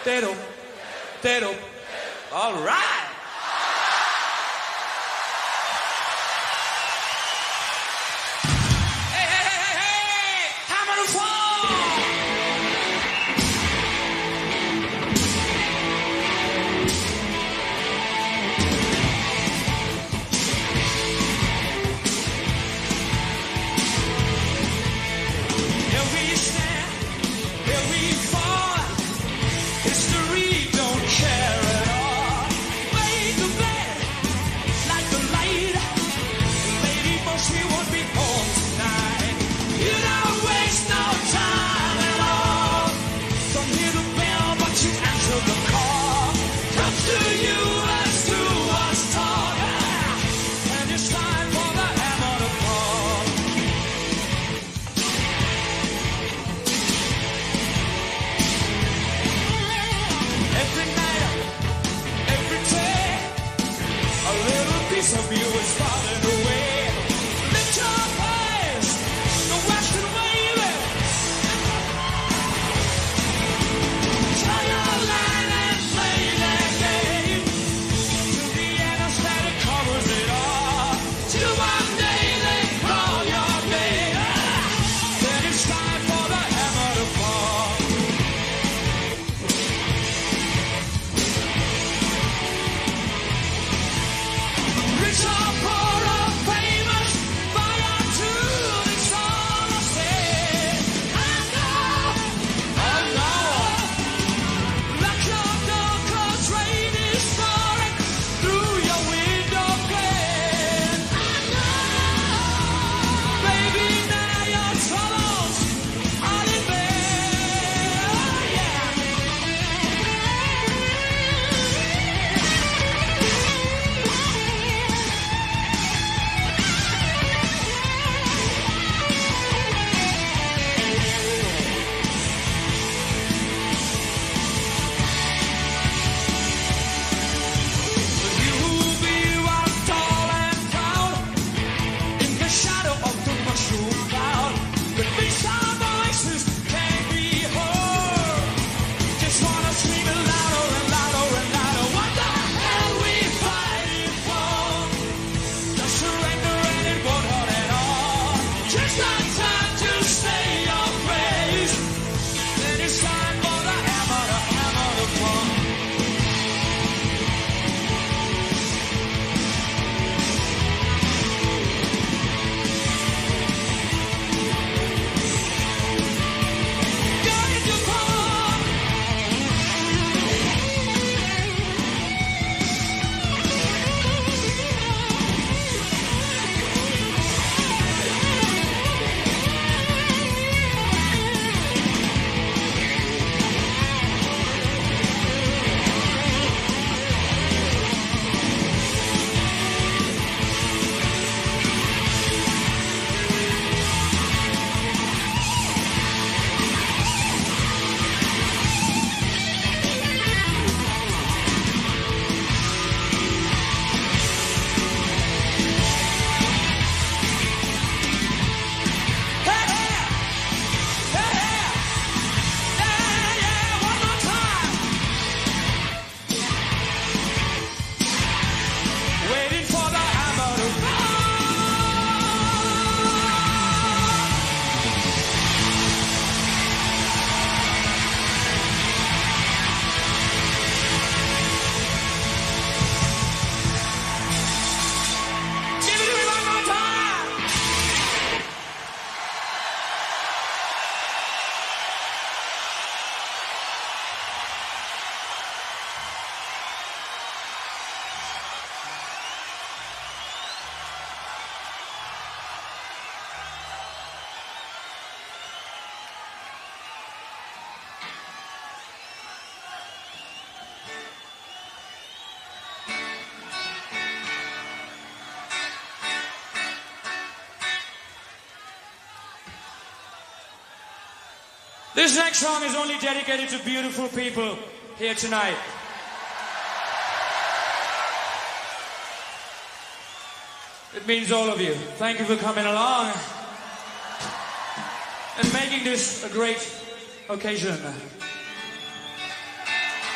Tero. All right. Hey, hammer and fall. Here we stand, here we fall. History don't care at all. Make the bed, light the light. Lady, but she won't be home tonight. You don't waste no time at all. Don't hear the bell, but you answer the call. Comes to you as to us talk. And it's time for the hammer to fall. Every night, every day, a little piece of you is falling away. Lift your voice, the western wave. Try your line and play that game. To the end, a static covers it all. Till one day they call your name. Then it's time for the hammer to fall. Rich or poor or famous, by or two, it's all I say. I know. Lock your door, 'cause rain is pouring through your window pane. Baby, now your troubles are in vain. Oh, yeah. You'll be one tall and proud in the shadow of the mushroom cloud. The big sound voices can't be heard. Just wanna scream it louder and louder and louder. What the hell we fighting for? Just surrender and it won't hurt at all. Just not time to say your praise. Then it's time for the hammer to fall. Going to fall. One more time. Waiting for the hammer to give it to me one more time. This next song is only dedicated to beautiful people here tonight. It means all of you. Thank you for coming along and making this a great occasion.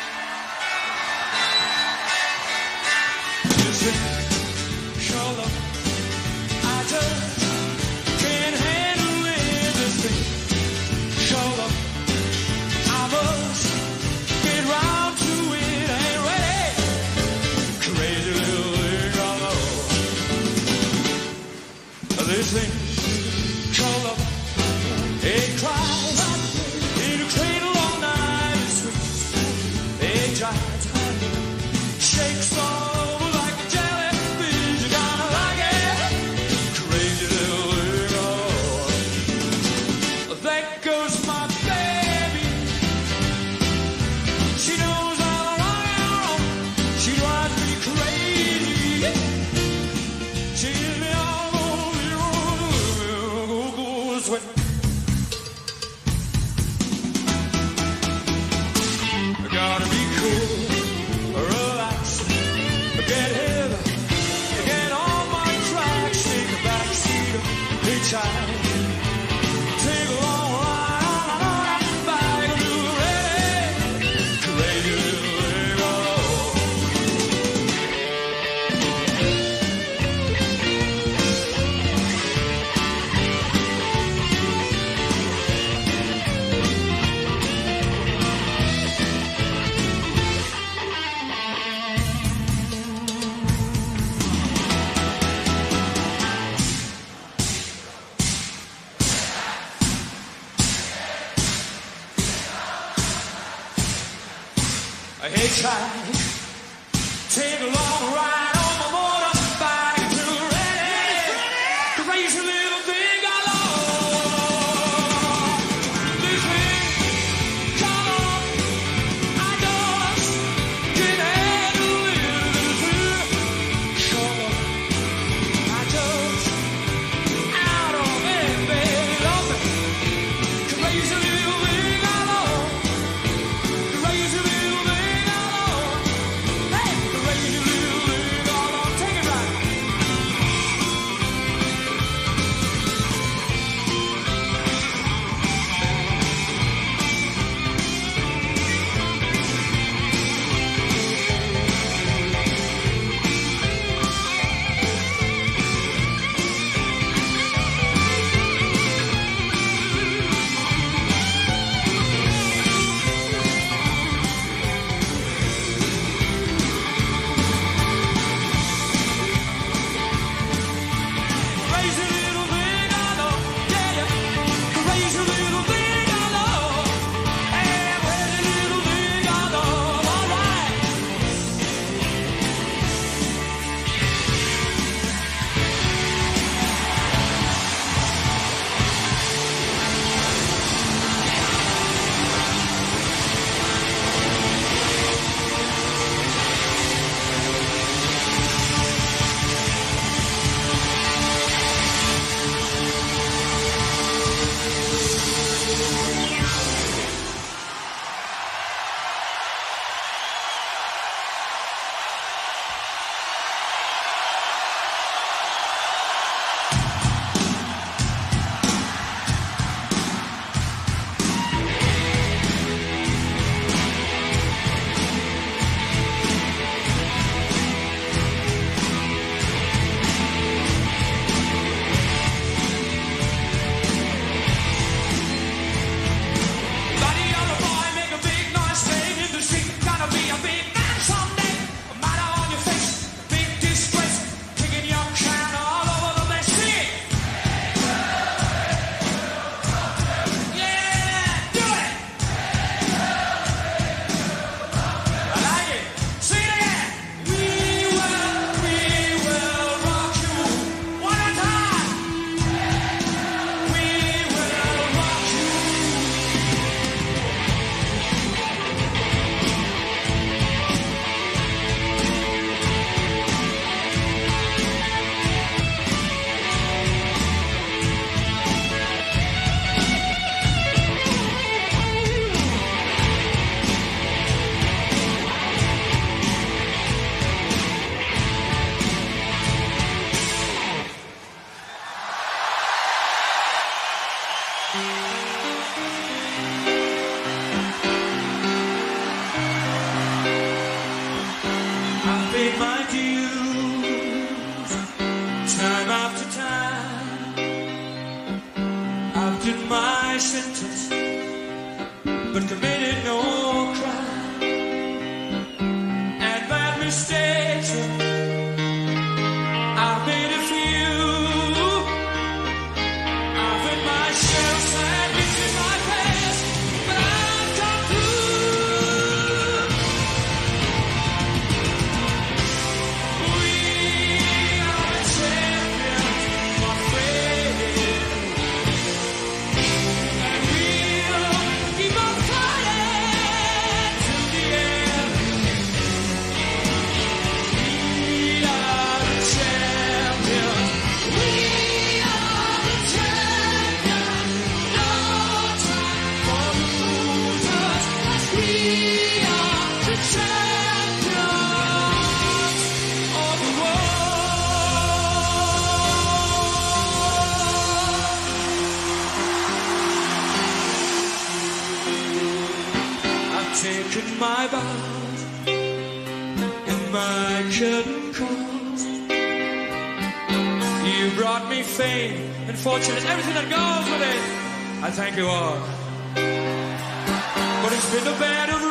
but committed no crime. And bad mistakes, I've made a few, my vows and my curtain calls. You brought me fame and fortune and everything that goes with it. I thank you all. But it's been a bad